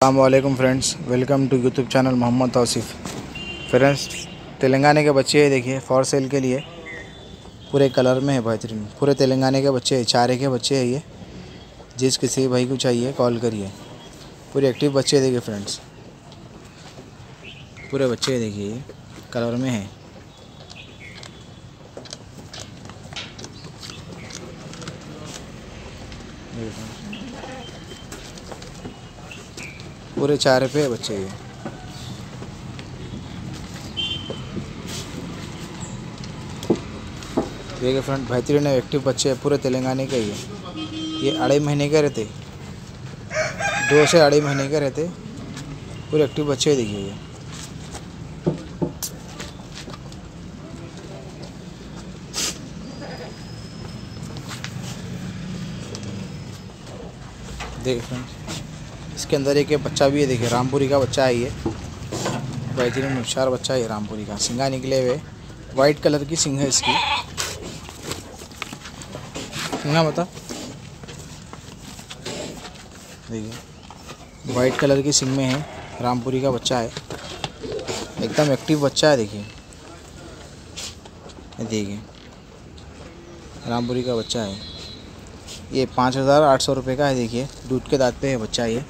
अस्सलामुअलैकुम friends, welcome to YouTube channel Mohammed Tauseef. Friends, Telangana के बच्चे हैं, देखिए फॉर सेल के लिए पूरे कलर में है, बेहतरीन पूरे तेलंगाना के बच्चे हैं, चारे के बच्चे हैं ये। जिस किसी भाई को चाहिए कॉल करिए। पूरे एक्टिव बच्चे देखिए फ्रेंड्स, पूरे बच्चे देखिए ये कलर में है। पूरे चारे पे बच्चे ये। देखिए फ्रेंड, बेहतरीन एक्टिव बच्चे हैं, पूरे तेलंगाना के ही है। ये 2.5 महीने के रहते, 2 से 2.5 महीने के रहते, पूरे एक्टिव बच्चे देखिए ये। देखिए फ्रेंड्स, इसके अंदर एक बच्चा भी है, देखिए रामपुरी का बच्चा है ये। बेहतरीन होशियार बच्चा है रामपुरी का, सिंगा निकले हुए, वाइट कलर की सिंग है इसकी। सिंगा बता, देखिए वाइट कलर की सिंग में है, रामपुरी का बच्चा है, एकदम एक्टिव बच्चा है। देखिए देखिए रामपुरी का बच्चा है ये। 5,800 रुपये का है। देखिए दूध के दांत पे है बच्चा ये।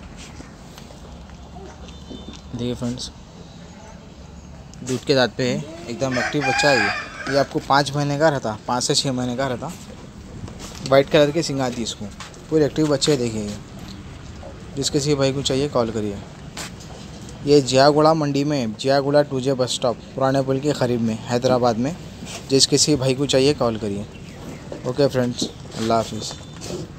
देखिए फ्रेंड्स, दूध के दांत पे है, एकदम एक्टिव बच्चा है ये आपको 5 महीने का रहता, 5 से 6 महीने का रहता। वाइट कलर की सिंग आती इसको। पूरे एक्टिव बच्चे देखिए ये। जिस किसी भाई को चाहिए कॉल करिए। ये जियागुड़ा मंडी में, जियागुड़ा 2J बस स्टॉप, पुराने पुल के करीब में, हैदराबाद में। जिस किसी भाई को चाहिए कॉल करिए। ओके फ्रेंड्स, अल्लाह हाफिज़।